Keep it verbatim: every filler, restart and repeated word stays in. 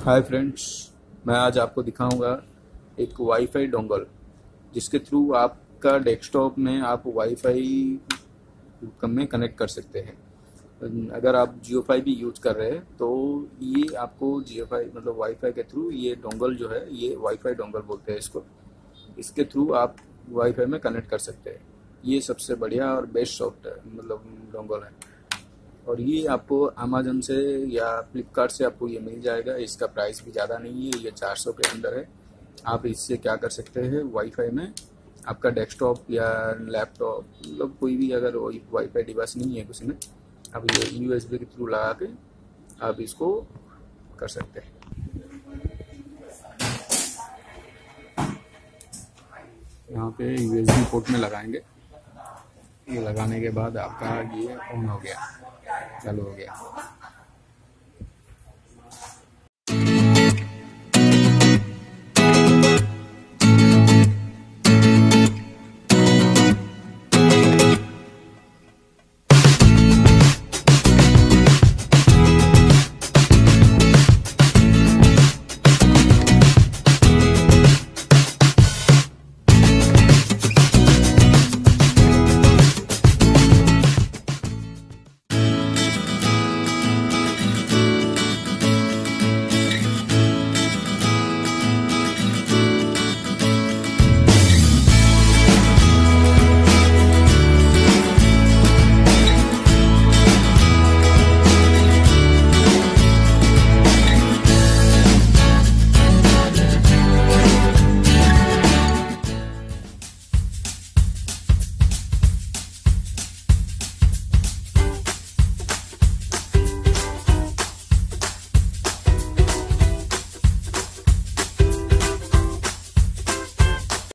Hi friends, मैं आज आपको दिखाऊंगा एक वाईफाई डोंगल जिसके थ्रू आपका डेस्कटॉप में आप वाईफाई में कनेक्ट कर सकते हैं। अगर आप जियो फाई भी यूज कर रहे हैं तो ये आपको जियो फाई मतलब वाईफाई के थ्रू ये डोंगल जो है ये वाईफाई डोंगल बोलते हैं इसको। इसके थ्रू आप वाईफाई में कनेक्ट कर सकते हैं। ये सबसे बढ़िया और बेस्ट सॉफ्टवेयर मतलब डोंगल है और ये आपको अमेज़न से या फ्लिपकार्ट से आपको ये मिल जाएगा। इसका प्राइस भी ज़्यादा नहीं है, ये चार सौ के अंदर है। आप इससे क्या कर सकते हैं, वाईफाई में आपका डेस्कटॉप या लैपटॉप मतलब कोई भी अगर वाईफाई डिवाइस नहीं है उसमें आप ये यूएसबी के थ्रू लगा के आप इसको कर सकते हैं। यहाँ पे यूएसबी पोर्ट में लगाएंगे। ये लगाने के बाद आपका ये ऑन हो गया, चालू हो गया।